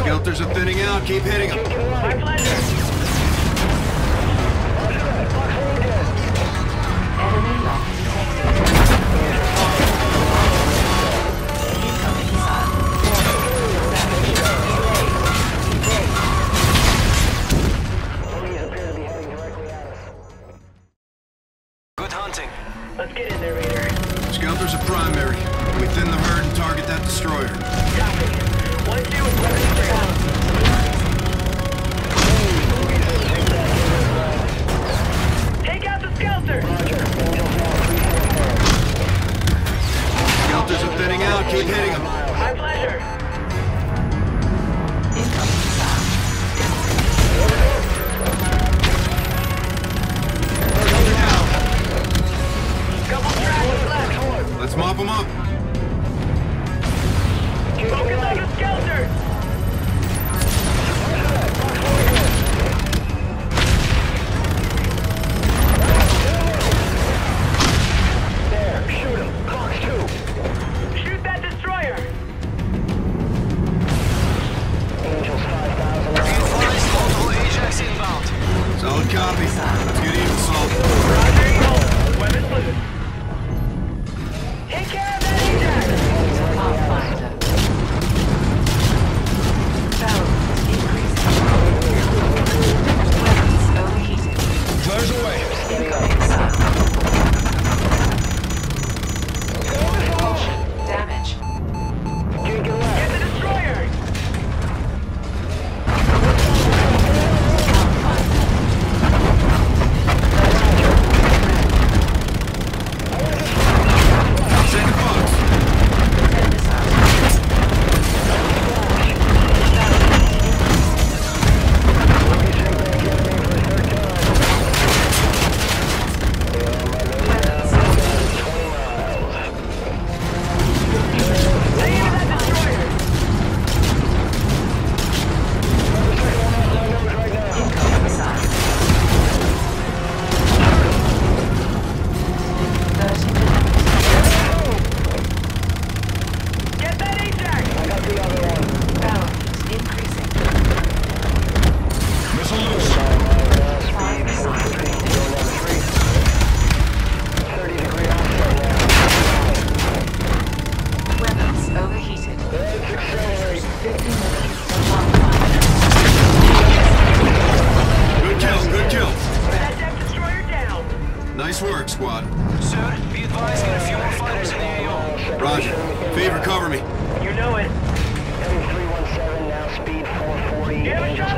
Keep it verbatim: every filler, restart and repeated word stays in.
Skelters are thinning out. Keep hitting them. My pleasure. Enemy lock detected. Incoming missile. Damage. Enemies appear to be heading directly at us. Good hunting. Let's get in there, Raider. Skelters are primary. We thin the herd and target that destroyer. Copy. One, two, weapons straight. Take out the Skelter! Skelters are thinning out. Keep hitting them. My pleasure. Incoming missile. Couple tracks left. Let's mop them up. Focus on the Skelter! There, shoot him. Cox two. Shoot that destroyer! Angels five thousand. Be advised, multiple Ajax inbound. Solid copy. Let's get even, Salt. Roger, Eagle. Weapons loose. Take care of that Ajax! Pathfinder. Barrel increasing. Weapons overheated. Flares away. Incoming missile. Damage. Get the destroyer! Second box. Ten missiles. Weapons Stay in that destroyer! incoming missile. Thirty minutes. Get that Ajax! I got the other one. Barrel heat increasing. Missile loose. Five missiles. thirty degree offset now. Weapons overheated. Accelerate. Fifty minutes. Pathfinder. Good kill. Good kill. That deck destroyer down! Nice work, squad. Sir, be advised, get a few more fighters in the A O. Roger. Favor, cover me. You know it. M three one seven, now speed four forty. You have a shot